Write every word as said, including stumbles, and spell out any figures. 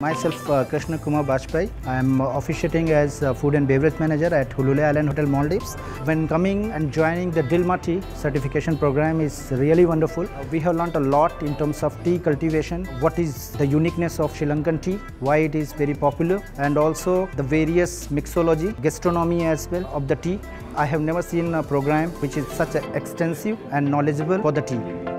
Myself, uh, Krishna Kumar. I am officiating as uh, Food and Beverage Manager at Hulule Island Hotel, Maldives. When coming and joining the Dilmah tea certification program is really wonderful. We have learned a lot in terms of tea cultivation, what is the uniqueness of Sri Lankan tea, why it is very popular, and also the various mixology, gastronomy as well of the tea. I have never seen a program which is such extensive and knowledgeable for the tea.